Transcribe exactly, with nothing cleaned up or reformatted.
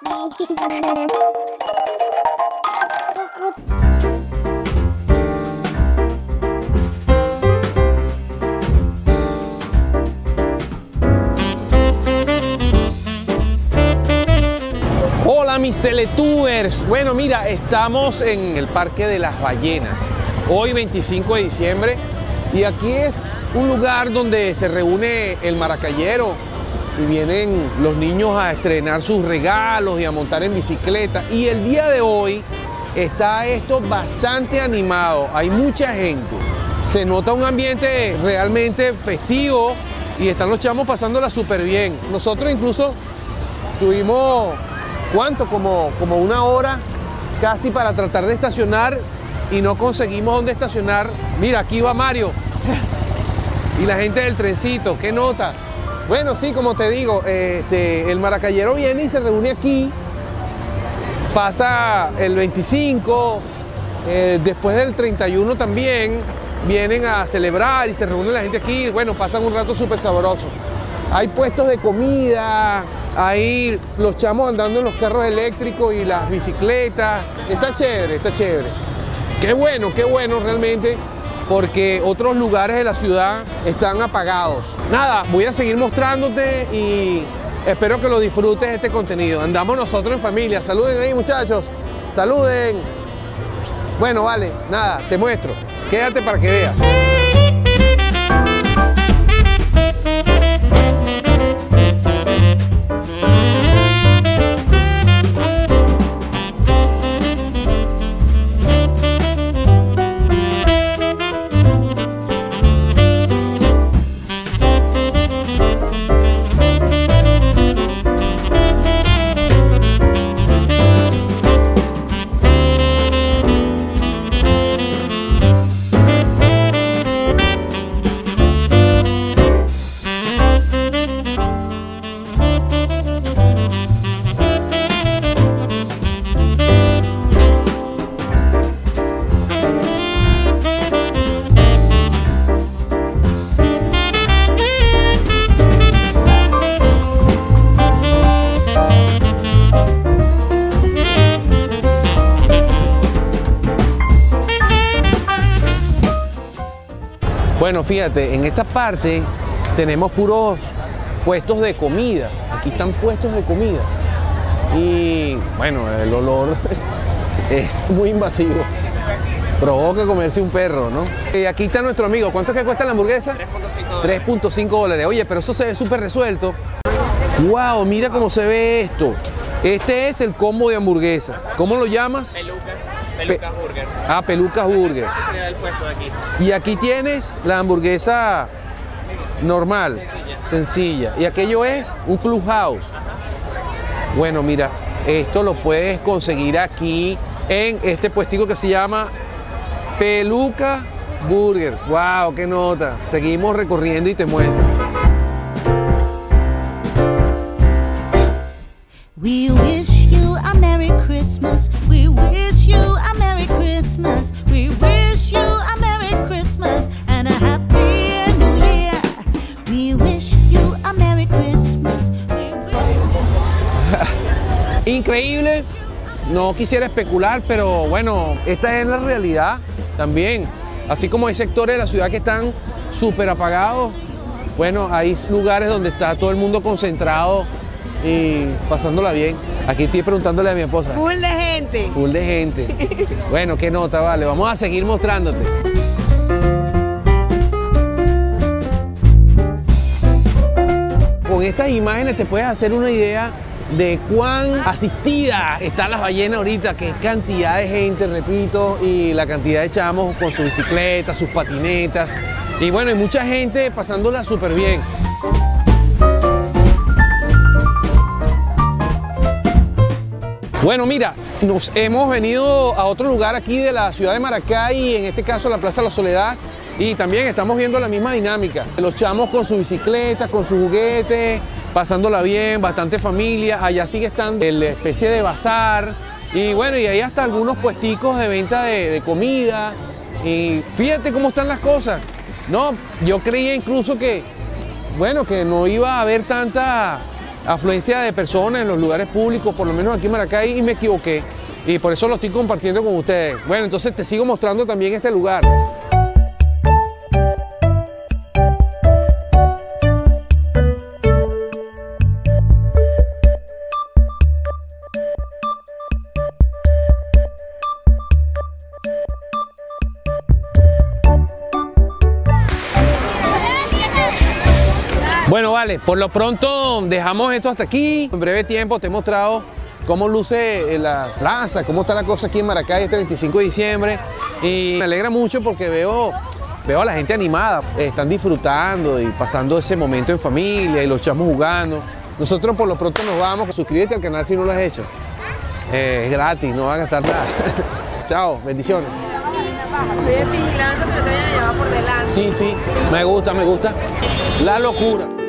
Hola mis teletubers, bueno mira, estamos en el Parque de las Ballenas, hoy veinticinco de diciembre, y aquí es un lugar donde se reúne el maracayero y vienen los niños a estrenar sus regalos y a montar en bicicleta, y el día de hoy está esto bastante animado, hay mucha gente, se nota un ambiente realmente festivo y están los chamos pasándola súper bien. Nosotros incluso tuvimos... ¿Cuánto? Como, como una hora casi para tratar de estacionar y no conseguimos dónde estacionar. Mira, aquí va Mario y la gente del trencito, ¿qué nota? Bueno, sí, como te digo, este, el maracayero viene y se reúne aquí, pasa el veinticinco, eh, después del treinta y uno también vienen a celebrar y se reúne la gente aquí, bueno, pasan un rato súper sabroso. Hay puestos de comida, ahí los chamos andando en los carros eléctricos y las bicicletas. Está chévere, está chévere. Qué bueno, qué bueno realmente, porque otros lugares de la ciudad están apagados. Nada, voy a seguir mostrándote y espero que lo disfrutes este contenido. Andamos nosotros en familia. Saluden ahí, muchachos. Saluden. Bueno, vale, nada, te muestro. Quédate para que veas. Bueno, fíjate, en esta parte tenemos puros puestos de comida. Aquí están puestos de comida. Y bueno, el olor es muy invasivo. Provoca comerse un perro, ¿no? Y aquí está nuestro amigo. ¿Cuánto es que cuesta la hamburguesa? tres punto cinco dólares. Oye, pero eso se ve súper resuelto. ¡Wow! Mira cómo se ve esto. Este es el combo de hamburguesa. ¿Cómo lo llamas? Peluca. Pelucas Burger. Ah, Pelucas Burger. Este sería el puesto de aquí. Y aquí tienes la hamburguesa normal, sencilla. sencilla. Y aquello es un Clubhouse. Ajá. Bueno, mira, esto lo puedes conseguir aquí en este puestico que se llama Peluca Burger. ¡Wow! ¡Qué nota! Seguimos recorriendo y te muestro. We wish you a Merry Christmas. We wish you a Merry Christmas. We wish you a Merry Christmas and a Happy New Year. We wish you a Merry Christmas. Increíble. No quisiera especular, pero bueno, esta es la realidad también. Así como hay sectores de la ciudad que están súper apagados, bueno, hay lugares donde está todo el mundo concentrado y pasándola bien. Aquí estoy preguntándole a mi esposa. Full de gente. Full de gente. Bueno, qué nota, vale. Vamos a seguir mostrándote. Con estas imágenes te puedes hacer una idea de cuán asistida están las ballenas ahorita, qué cantidad de gente, repito, y la cantidad de chamos con sus bicicletas, sus patinetas. Y bueno, hay mucha gente pasándola súper bien. Bueno, mira, nos hemos venido a otro lugar aquí de la ciudad de Maracay, en este caso la Plaza La Soledad, y también estamos viendo la misma dinámica. Los chamos con sus bicicletas, con sus juguetes, pasándola bien, bastante familia. Allá sigue estando la especie de bazar, y bueno, y ahí hasta algunos puesticos de venta de, de comida. Y fíjate cómo están las cosas. No, yo creía incluso que, bueno, que no iba a haber tanta afluencia de personas en los lugares públicos, por lo menos aquí en Maracay, y me equivoqué. Y por eso lo estoy compartiendo con ustedes. Bueno, entonces te sigo mostrando también este lugar. Bueno, vale, por lo pronto dejamos esto hasta aquí. En breve tiempo te he mostrado cómo luce la plaza, cómo está la cosa aquí en Maracay este veinticinco de diciembre. Y me alegra mucho porque veo, veo a la gente animada. Están disfrutando y pasando ese momento en familia y los chamos jugando. Nosotros por lo pronto nos vamos. Suscríbete al canal si no lo has hecho. Eh, es gratis, no vas a gastar nada. Chao, bendiciones. Estoy vigilando que no te vayan a llevar por delante. Sí, sí, me gusta, me gusta. La locura.